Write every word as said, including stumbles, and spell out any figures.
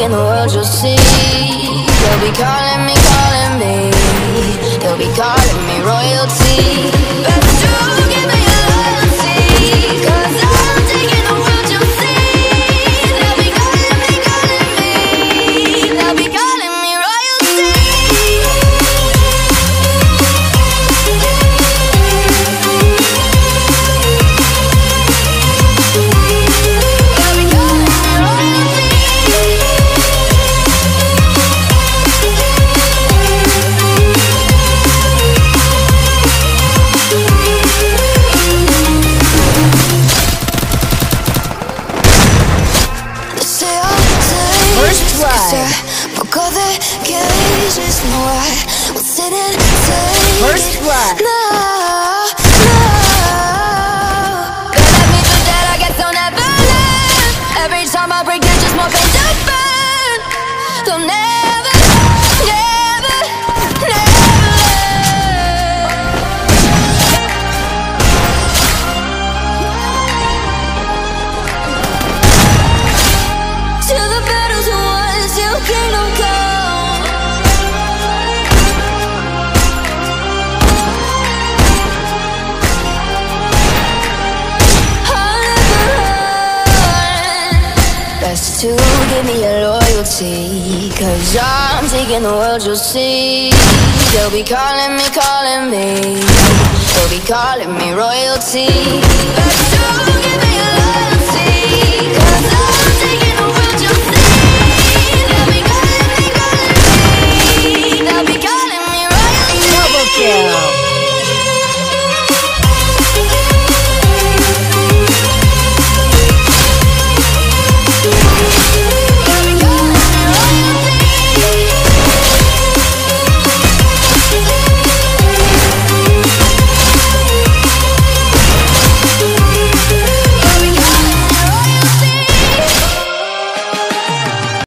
taking the world, you'll see. They'll be calling me, calling me. They'll be calling me royalty. But you give me your loyalty, 'cause I'm taking the world, you'll see. They'll be calling me, calling me. They'll be calling me royalty. First blood. No, no. They left me for dead, I guess I'll never live. Every time I break, there's just more pain to burn. They'll never, never, never till the battle's won, till kingdom come. To give me your loyalty, 'cause I'm taking the world, you'll see. They'll be calling me, calling me. They'll be calling me royalty. But you give me your